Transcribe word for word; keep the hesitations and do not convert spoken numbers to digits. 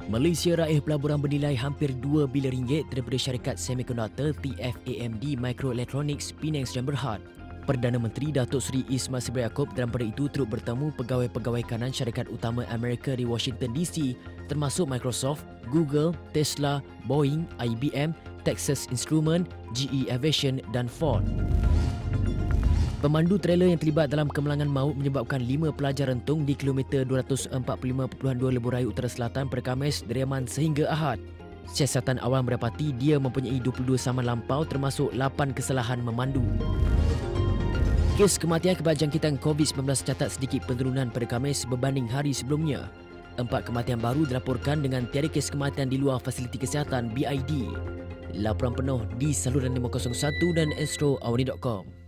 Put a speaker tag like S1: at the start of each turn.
S1: Malaysia raih pelaburan bernilai hampir dua bilion ringgit daripada syarikat semikonduktor T F A M D Microelectronics Penang Sdn Bhd. Perdana Menteri Datuk Seri Ismail Sabri Yaakob dalam pada itu turut bertemu pegawai-pegawai kanan syarikat utama Amerika di Washington D C termasuk Microsoft, Google, Tesla, Boeing, I B M, Texas Instruments, G E Aviation dan Ford. Pemandu trailer yang terlibat dalam kemalangan maut menyebabkan lima pelajar rentung di kilometer dua ratus empat puluh lima perpuluhan dua Lebuh Raya Utara Selatan pada Khamis dari Yaman sehingga Ahad. Siasatan awal mendapati dia mempunyai dua puluh dua saman lampau termasuk lapan kesalahan memandu. Kes kematian akibat jangkitan COVID sembilan belas catat sedikit penurunan pada Khamis berbanding hari sebelumnya. Empat kematian baru dilaporkan dengan tiada kes kematian di luar fasiliti kesihatan B I D. Laporan penuh di saluran lima kosong satu dan astro awani dot com.